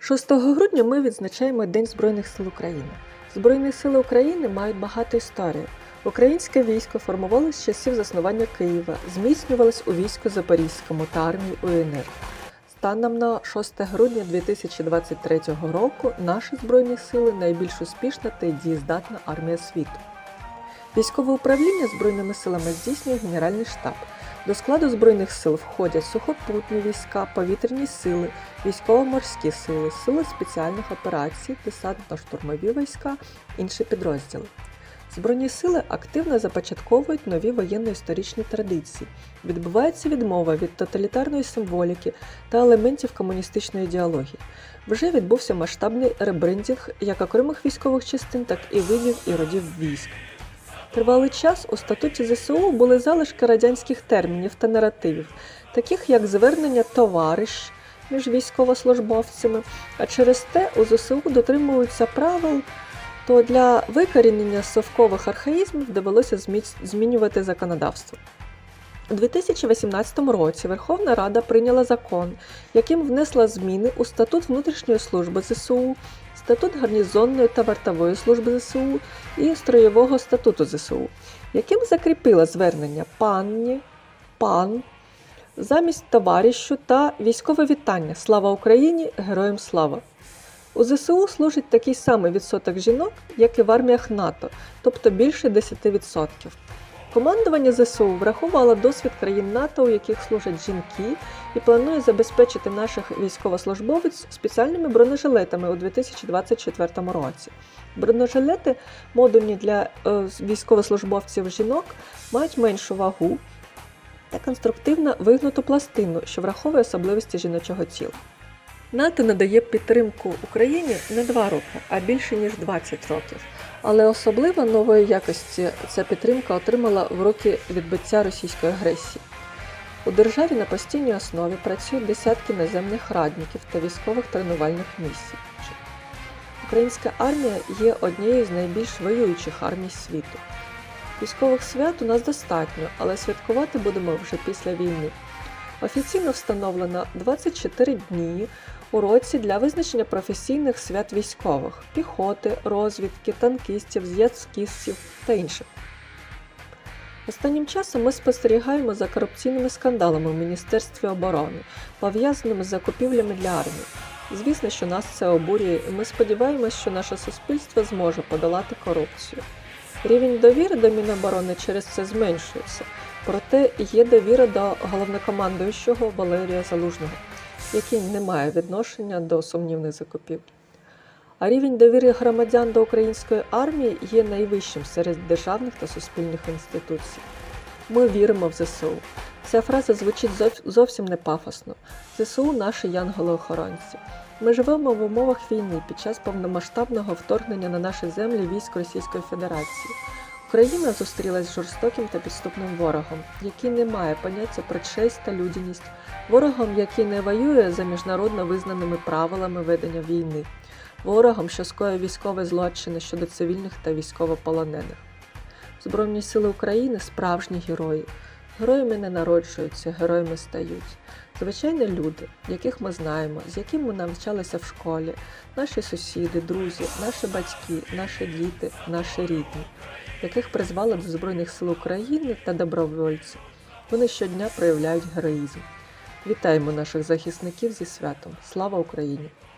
6 грудня ми відзначаємо День Збройних сил України. Збройні сили України мають багату історію. Українське військо формувалось з часів заснування Києва, зміцнювалось у війську Запорізькому та армії УНР. Станом на 6 грудня 2023 року наші Збройні сили – найбільш успішна та дієздатна армія світу. Військове управління Збройними силами здійснює Генеральний штаб. До складу Збройних сил входять сухопутні війська, повітряні сили, військово-морські сили, сили спеціальних операцій, десантно-штурмові війська, інші підрозділи. Збройні сили активно започатковують нові воєнно-історичні традиції, відбувається відмова від тоталітарної символіки та елементів комуністичної ідеології. Вже відбувся масштабний ребрендінг як окремих військових частин, так і видів і родів військ. Тривалий час у статуті ЗСУ були залишки радянських термінів та наративів, таких як звернення «товариш» між військовослужбовцями, а через те у ЗСУ дотримуються правил, то для викорінення совкових архаїзмів довелося змінювати законодавство. У 2018 році Верховна Рада прийняла закон, яким внесла зміни у Статут внутрішньої служби ЗСУ, Статут гарнізонної та вартової служби ЗСУ і Строєвого статуту ЗСУ, яким закріпила звернення «пані», «пан» замість «товаришу» та військове вітання «Слава Україні! Героям слава!». У ЗСУ служить такий самий відсоток жінок, як і в арміях НАТО, тобто більше 10%. Командування ЗСУ врахувало досвід країн НАТО, у яких служать жінки, і планує забезпечити наших військовослужбовців спеціальними бронежилетами у 2024 році. Бронежилети, модульні для військовослужбовців жінок, мають меншу вагу та конструктивно вигнуту пластину, що враховує особливості жіночого тіла. НАТО надає підтримку Україні не 2 роки, а більше ніж 20 років. Але особливо нової якості ця підтримка отримала в роки відбиття російської агресії. У державі на постійній основі працюють десятки наземних радників та військових тренувальних місій. Українська армія є однією з найбільш воюючих армій світу. Військових свят у нас достатньо, але святкувати будемо вже після війни. Офіційно встановлено 24 дні у році для визначення професійних свят військових – піхоти, розвідки, танкістів, зв'язкістів та інших. Останнім часом ми спостерігаємо за корупційними скандалами в Міністерстві оборони, пов'язаними з закупівлями для армії. Звісно, що нас це обурює, і ми сподіваємося, що наше суспільство зможе подолати корупцію. Рівень довіри до Міноборони через це зменшується, проте є довіра до головнокомандуючого Валерія Залужного, який не має відношення до сумнівних закупівель. А рівень довіри громадян до української армії є найвищим серед державних та суспільних інституцій. Ми віримо в ЗСУ. Ця фраза звучить зовсім не пафосно. ЗСУ – наші янголи-охоронці. Ми живемо в умовах війни під час повномасштабного вторгнення на наші землі військ Російської Федерації. Україна зустрілась з жорстоким та підступним ворогом, який не має поняття про честь та людяність, ворогом, який не воює за міжнародно визнаними правилами ведення війни, ворогом, що скоює військові злочини щодо цивільних та військовополонених. Збройні сили України – справжні герої. Героями не народжуються, героями стають. Звичайні люди, яких ми знаємо, з якими ми навчалися в школі, наші сусіди, друзі, наші батьки, наші діти, наші рідні, яких призвали до Збройних сил України та добровольців. Вони щодня проявляють героїзм. Вітаємо наших захисників зі святом. Слава Україні!